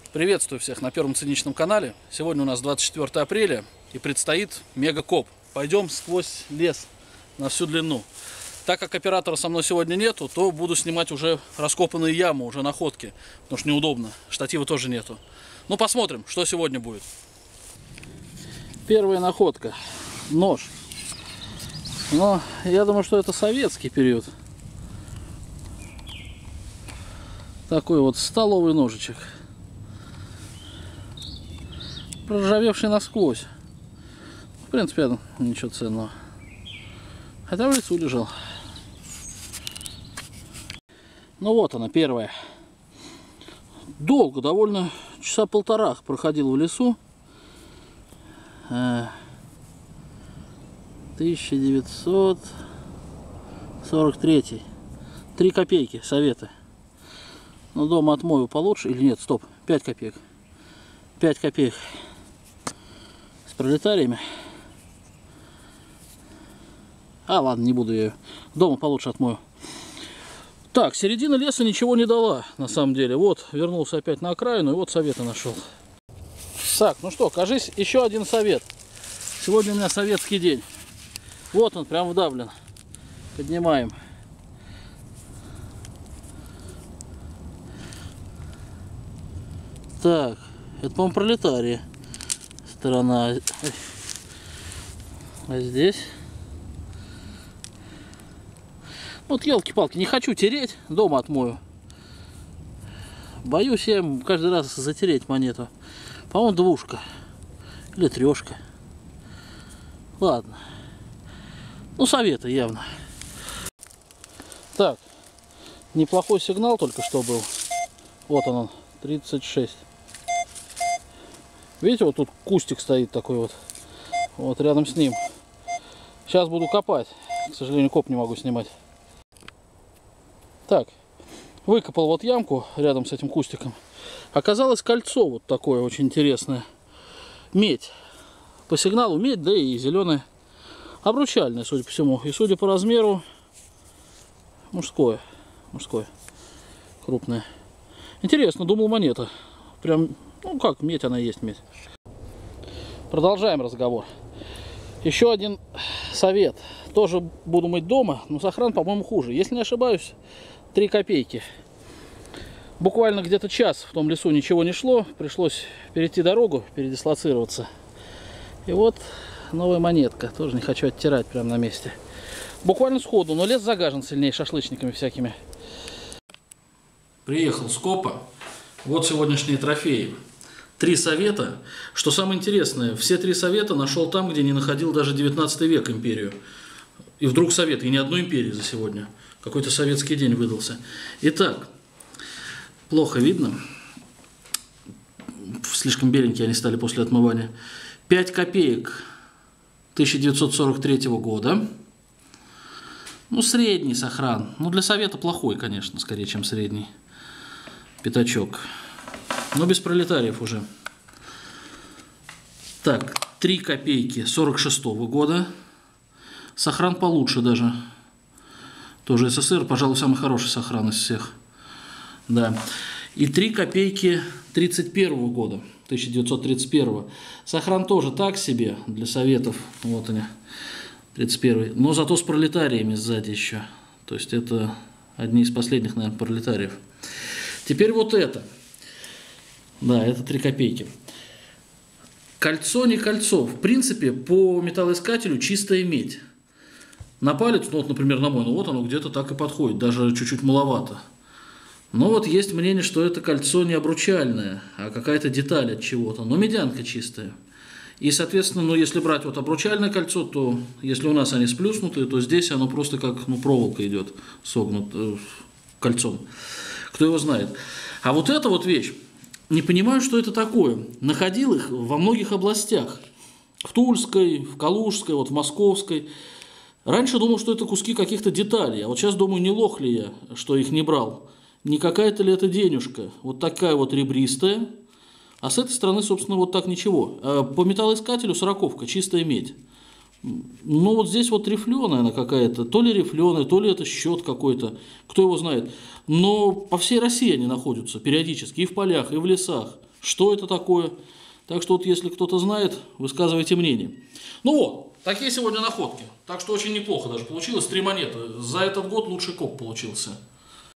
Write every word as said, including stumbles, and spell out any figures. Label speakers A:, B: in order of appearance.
A: Приветствую всех на Первом Циничном канале. Сегодня у нас двадцать четвёртое апреля и предстоит мегакоп. Пойдем сквозь лес на всю длину. Так как оператора со мной сегодня нету, то буду снимать уже раскопанные ямы, уже находки, потому что неудобно. Штатива тоже нету. Ну посмотрим, что сегодня будет. Первая находка. Нож. Но я думаю, что это советский период. Такой вот столовый ножичек. Проржавевший насквозь. В принципе, ничего ценного. Хотя в лесу лежал. Ну вот она, первая. Долго, довольно часа полтора проходил в лесу. тысяча девятьсот сорок третий. Три копейки, советы. Но дома отмою получше. Или нет, стоп, пять копеек. пять копеек. С пролетариями. А, ладно, не буду я ее. Дома получше отмою. Так, середина леса ничего не дала, на самом деле. Вот, вернулся опять на окраину, и вот советы нашел. Так, ну что, кажись, еще один совет. Сегодня у меня советский день. Вот он, прям вдавлен. Поднимаем. Так, это, по-моему, пролетария сторона. А здесь? Вот, елки-палки, не хочу тереть, дома отмою. Боюсь я каждый раз затереть монету. По-моему, двушка. Или трешка. Ладно. Ну, советы явно. Так. Неплохой сигнал только что был. Вот он, тридцать шесть. Видите, вот тут кустик стоит такой вот. Вот рядом с ним. Сейчас буду копать. К сожалению, коп не могу снимать. Так. Выкопал вот ямку рядом с этим кустиком. Оказалось кольцо вот такое очень интересное. Медь. По сигналу медь, да и зеленое. Обручальное, судя по всему. И судя по размеру, мужское. Мужское. Крупное. Интересно, думал, монета. Прям, ну как, медь она и есть медь. Продолжаем разговор. Еще один совет. Тоже буду мыть дома, но сохран, по-моему, хуже. Если не ошибаюсь, три копейки. Буквально где-то час в том лесу ничего не шло. Пришлось перейти дорогу, передислоцироваться. И вот новая монетка. Тоже не хочу оттирать прямо на месте. Буквально сходу, но лес загажен сильнее шашлычниками всякими. Приехал с копа. Вот сегодняшние трофеи. Три совета. Что самое интересное, все три совета нашел там, где не находил даже девятнадцатый век империю. И вдруг совет, и ни одной империи за сегодня. Какой-то советский день выдался. Итак, плохо видно. Слишком беленькие они стали после отмывания. пять копеек тысяча девятьсот сорок третьего года. Ну, средний сохран. Ну, для совета плохой, конечно, скорее, чем средний. Пятачок. Но без пролетариев уже. Так, три копейки сорок шестого года. Сохран получше даже. Тоже СССР, пожалуй, самый хороший сохран из всех. Да. И три копейки тридцать первого года. тысяча девятьсот тридцать первого. Сохран тоже так себе для советов. Вот они. тридцать первый. Но зато с пролетариями сзади еще. То есть это одни из последних, наверное, пролетариев. Теперь вот это. Да, это три копейки. Кольцо не кольцо. В принципе, по металлоискателю чистая медь. На палец, ну вот, например, на мой, ну вот оно где-то так и подходит. Даже чуть-чуть маловато. Но вот есть мнение, что это кольцо не обручальное, а какая-то деталь от чего-то. Но медянка чистая. И, соответственно, ну если брать вот обручальное кольцо, то если у нас они сплюснутые, то здесь оно просто как ну, проволока идет согнут э, кольцом. Кто его знает. А вот эта вот вещь, не понимаю, что это такое. Находил их во многих областях. В Тульской, в Калужской, вот в Московской. Раньше думал, что это куски каких-то деталей. А вот сейчас думаю, не лох ли я, что их не брал. Не какая-то ли это денежка. Вот такая вот ребристая. А с этой стороны, собственно, вот так ничего. А по металлоискателю сороковка, чистая медь. Ну вот здесь вот рифленая она какая-то, то ли рифленая, то ли это счет какой-то, кто его знает. Но по всей России они находятся периодически, и в полях, и в лесах. что это такое. Так что вот если кто-то знает, высказывайте мнение. Ну вот, такие сегодня находки. Так что очень неплохо даже получилось. Три монеты. За этот год лучший коп получился.